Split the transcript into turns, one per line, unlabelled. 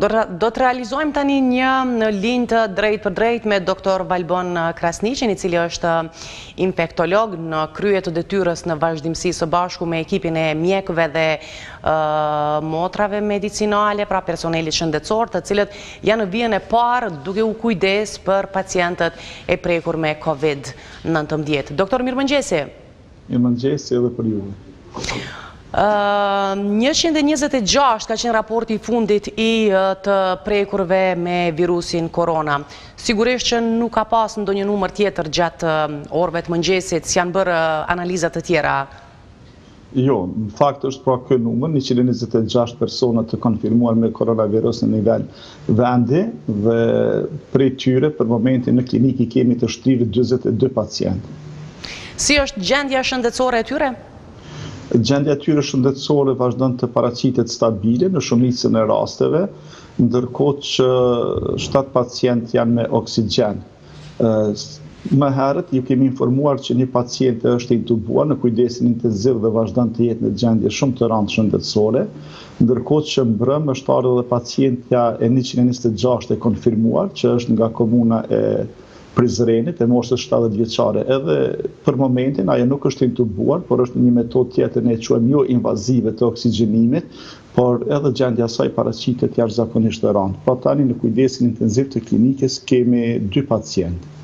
Do të realizojmë tani një linjë të drejt për drejt me doktor Valbon Krasniqin, i cili është infektolog në krye të detyrës në vazhdimsi së bashku me ekipin e mjekëve dhe motrave medicinale, pra personelit shëndetësor, të cilët janë në vijën e parë duke u kujdes për pacientët e prekur me COVID-19. Doktor, mirëmëngjesi.
Mirëmëngjesi edhe për juve.
126 ka qenë raporti i fundit i të prekurve me virusin korona. Sigurisht që nuk ka pas ndonjë numër tjetër gjatë orëve të mëngjesit, s'janë bërë analizat të tjera.
Jo, në fakt është pra ky numër, 126 persona të konfirmuar me koronavirus në nivel vendi dhe prej tyre për momentin në klinikë kemi të shtrirë 22 pacientë.
Si është gjendja shëndetësore e tyre?
Gjendja tyre shëndetësore vazhdon të paraqitet stabile në shumicën e rasteve, ndërkohë që 7 pacientë janë me oksigjen. Më herët ju kemi informuar që një pacient është intubuar në kujdesin intensiv dhe vazhdon të jetë në gjendje shumë të rëndë shëndetësore, ndërkohë që mbrëm është ardhur edhe pacientja e 126 e konfirmuar, që është nga komuna e Prizrenit, e moshës 70 vjeçare. Edhe për momentin ajo nuk është intubuar, por është një metodë tjetër ne e quajmë jo invazive të oksigjenimit, por edhe gjendja saj paraqitet jashtëzakonisht e rëndë. Pra tani në kujdesin intensiv të klinikës kemi 2 pacientë.